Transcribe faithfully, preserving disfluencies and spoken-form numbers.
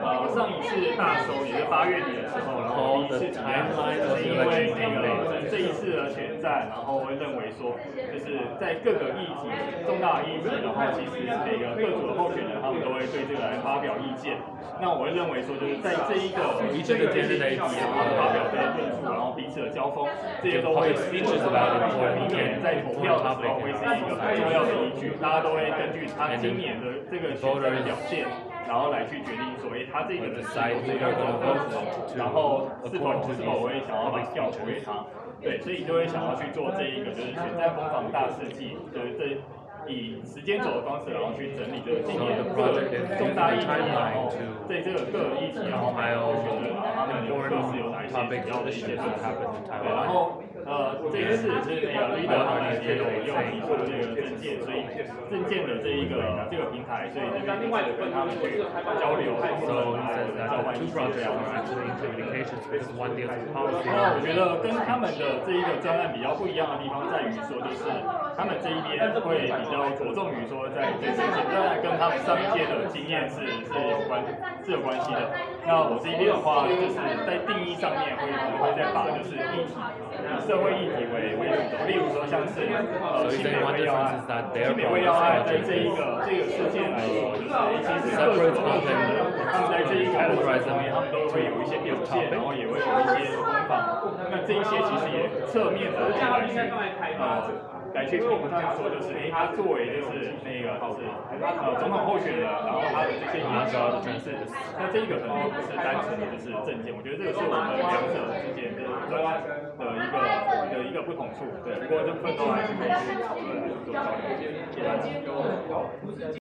呃，上一次大收也是八月底的时候，然后第一次提案是因为那个这一次的选战，然后会认为说，就是在各个议题、重大的议题，然后其实每个各组的候选人他们都会对这个来发表意见。那我会认为说，就是在这一个这个这些议题，然后发表这个论述，然后彼此的交锋，这些都会避免在投票的时候会是一个很重要的依据，大家都会根据他今年的这个选战的表现。然后来去决定说，哎，他这个人是有这个风格，然后是否是否会想要把票投给他，对，所以就会想要去做这一个就是选战攻防大事记，就是这以时间轴的方式，然后去整理这个今年各重大议题，然后在这个各议题，然后还有选择他们有各自有哪一些主要的一些论述，对，然后。呃，这一次是那个 leader 他们也有用提出这个证件，所以证件的这一个这个平台，所以这边就是跟他们去交流讨论，然后交换意见这样子。那我觉得跟他们的这一个专案比较不一样的地方在于说，就是他们这一边会比较着重于说，在这证件，当然跟他们上一届的经验是是有关是有关系的。那我这一边的话，就是在定义上面会可能会再把就是议题。以社会议题为为主轴，例如说像是呃新北卫药案，新北卫药案在这一个这个事件来说，就是其实各个候选人他们在这一个过程上面，他们都会有一些表现，然后也会有一些攻防。那这一些其实也侧面的来去呃。来去评判说，就是哎，他作为就是那个就是呃总统候选人，然后他的这些研究的诠释，那这个可能就不是单纯的就是政见，我觉得这个是我们两者之间的专案的一个的一个不同处，对，不过这部分都还是可以去讨论来做交流。